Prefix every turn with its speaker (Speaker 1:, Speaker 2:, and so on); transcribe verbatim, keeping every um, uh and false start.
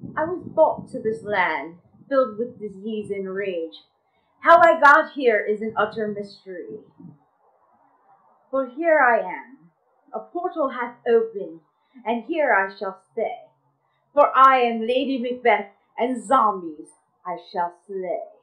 Speaker 1: I was brought to this land, filled with disease and rage. How I got here is an utter mystery. For here I am, a portal hath opened, and here I shall stay. For I am Lady Macbeth, and zombies I shall slay.